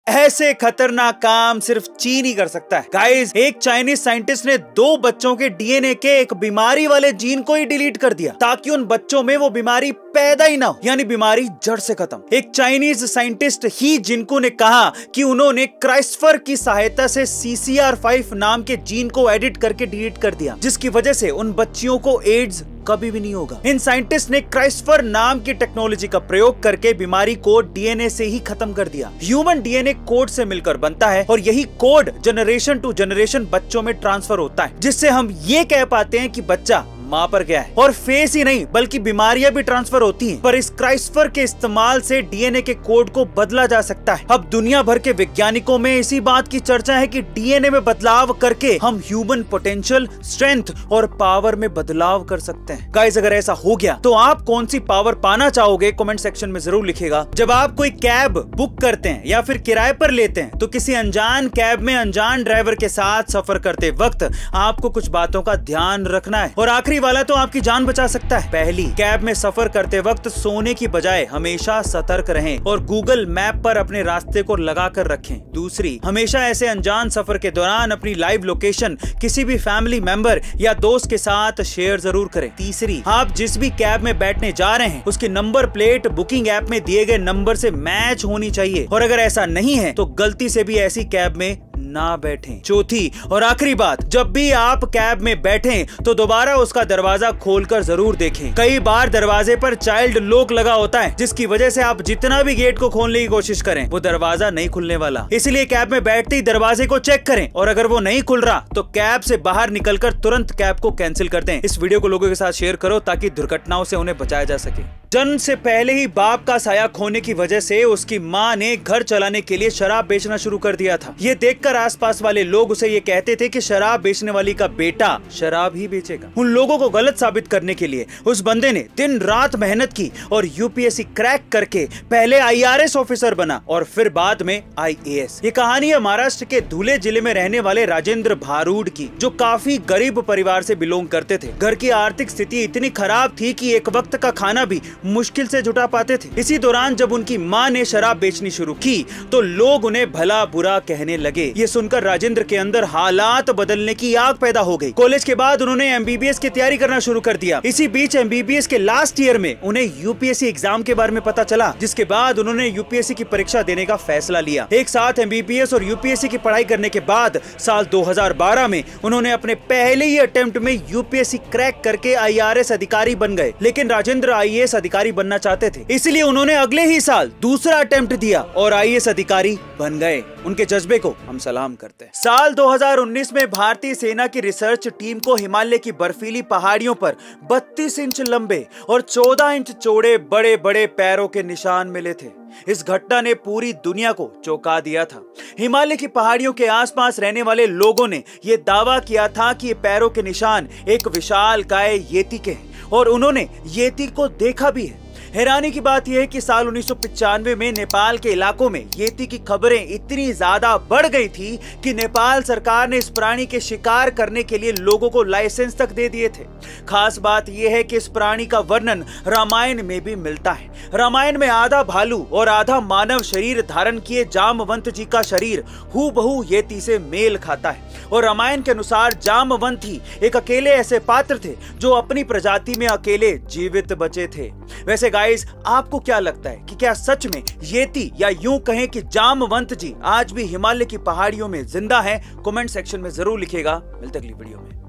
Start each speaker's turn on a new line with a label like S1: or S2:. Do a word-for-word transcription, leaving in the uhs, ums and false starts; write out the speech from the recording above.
S1: ऐसे खतरनाक काम सिर्फ चीन ही कर सकता है। गाइस, एक चाइनीज साइंटिस्ट ने दो बच्चों के डीएनए के एक बीमारी वाले जीन को ही डिलीट कर दिया ताकि उन बच्चों में वो बीमारी पैदा ही ना हो, यानी बीमारी जड़ से खत्म। एक चाइनीज साइंटिस्ट ही जिनको ने कहा कि उन्होंने क्राइस्पर की सहायता से सी सी आर फाइव नाम के जीन को एडिट करके डिलीट कर दिया, जिसकी वजह से उन बच्चियों को एड्स कभी भी नहीं होगा। इन साइंटिस्ट ने क्राइस्पर नाम की टेक्नोलॉजी का प्रयोग करके बीमारी को डीएनए से ही खत्म कर दिया। ह्यूमन डीएनए कोड से मिलकर बनता है और यही कोड जनरेशन टू जनरेशन बच्चों में ट्रांसफर होता है, जिससे हम ये कह पाते हैं कि बच्चा माँ पर गया है। और फेस ही नहीं बल्कि बीमारियां भी ट्रांसफर होती हैं। पर इस क्राइस्पर के इस्तेमाल से डीएनए के कोड को बदला जा सकता है। अब दुनिया भर के वैज्ञानिकों में इसी बात की चर्चा है कि डीएनए में बदलाव करके हम ह्यूमन पोटेंशियल, स्ट्रेंथ और पावर में बदलाव कर सकते हैं। गाइस, अगर ऐसा हो गया तो आप कौन सी पावर पाना चाहोगे? कमेंट सेक्शन में जरूर लिखिएगा। जब आप कोई कैब बुक करते हैं या फिर किराए पर लेते हैं तो किसी अनजान कैब में अनजान ड्राइवर के साथ सफर करते वक्त आपको कुछ बातों का ध्यान रखना है और आखिरी वाला तो आपकी जान बचा सकता है। पहली, कैब में सफर करते वक्त सोने की बजाय हमेशा सतर्क रहें और गूगल मैप पर अपने रास्ते को लगा कर रखें। दूसरी, हमेशा ऐसे अनजान सफर के दौरान अपनी लाइव लोकेशन किसी भी फैमिली मेंबर या दोस्त के साथ शेयर जरूर करें। तीसरी, आप जिस भी कैब में बैठने जा रहे हैं उसकी नंबर प्लेट बुकिंग ऐप में दिए गए नंबर से मैच होनी चाहिए और अगर ऐसा नहीं है तो गलती से भी ऐसी कैब में ना बैठें। चौथी और आखिरी बात, जब भी आप कैब में बैठें तो दोबारा उसका दरवाजा खोलकर जरूर देखें। कई बार दरवाजे पर चाइल्ड लॉक लगा होता है, जिसकी वजह से आप जितना भी गेट को खोलने की कोशिश करें वो दरवाजा नहीं खुलने वाला। इसलिए कैब में बैठते ही दरवाजे को चेक करें और अगर वो नहीं खुल रहा तो कैब से बाहर निकलकर तुरंत कैब को कैंसिल कर दें। इस वीडियो को लोगों के साथ शेयर करो ताकि दुर्घटनाओं से उन्हें बचाया जा सके। जन्म से पहले ही बाप का साया खोने की वजह से उसकी मां ने घर चलाने के लिए शराब बेचना शुरू कर दिया था। ये देखकर आसपास वाले लोग उसे ये कहते थे कि शराब बेचने वाली का बेटा शराब ही बेचेगा। उन लोगों को गलत साबित करने के लिए उस बंदे ने दिन रात मेहनत की और U P S C crack करके पहले आई आर एस ऑफिसर बना और फिर बाद में आई ए एस। ये कहानी है महाराष्ट्र के धुले जिले में रहने वाले राजेंद्र भारूड की, जो काफी गरीब परिवार से बिलोंग करते थे। घर की आर्थिक स्थिति इतनी खराब थी कि एक वक्त का खाना भी मुश्किल से जुटा पाते थे। इसी दौरान जब उनकी मां ने शराब बेचनी शुरू की तो लोग उन्हें भला बुरा कहने लगे। ये सुनकर राजेंद्र के अंदर हालात बदलने की आग पैदा हो गई। कॉलेज के बाद उन्होंने एम बी बी एस की तैयारी करना शुरू कर दिया। इसी बीच एम बी बी एस के लास्ट ईयर में उन्हें U P S C exam के बारे में पता चला, जिसके बाद उन्होंने यू पी एस सी की परीक्षा देने का फैसला लिया। एक साथ एम बी बी एस और यू पी एस सी की पढ़ाई करने के बाद साल दो हज़ार बारह में उन्होंने अपने पहले ही अटेम्प्ट में U P S C crack करके आई आर एस अधिकारी बन गए। लेकिन राजेंद्र आई ए एस अधिकारी बनना चाहते थे, इसलिए उन्होंने अगले ही साल दूसरा अटेम्प्ट दिया और आई ए एस अधिकारी बन गए। उनके जज्बे को हम सलाम करते हैं। साल दो हज़ार उन्नीस में भारतीय सेना की रिसर्च टीम को हिमालय की बर्फीली पहाड़ियों पर बत्तीस इंच लंबे और चौदह इंच चौड़े बड़े बड़े पैरों के निशान मिले थे। इस घटना ने पूरी दुनिया को चौंका दिया था। हिमालय की पहाड़ियों के आसपास रहने वाले लोगों ने यह दावा किया था कि ये पैरों के निशान एक विशालकाय येती के हैं और उन्होंने येती को देखा भी है। हैरानी की बात यह है कि साल उन्नीस सौ पचानवे में नेपाल के इलाकों में येती की खबरें इतनी ज्यादा बढ़ गई थी कि नेपाल सरकार ने इस प्राणी के शिकार करने के लिए लोगों को लाइसेंस तक दे दिए थे। खास बात यह है कि इस प्राणी का वर्णन रामायण में भी मिलता है। रामायण में आधा भालू और आधा मानव शरीर धारण किए जामवंत जी का शरीर हूबहू येती से मेल खाता है और रामायण के अनुसार जामवंत ही एक अकेले ऐसे पात्र थे जो अपनी प्रजाति में अकेले जीवित बचे थे। वैसे गाइस, आपको क्या लगता है कि क्या सच में येती या यूं कहें कि जामवंत जी आज भी हिमालय की पहाड़ियों में जिंदा हैं? कमेंट सेक्शन में जरूर लिखिएगा। मिलते अगली वीडियो में।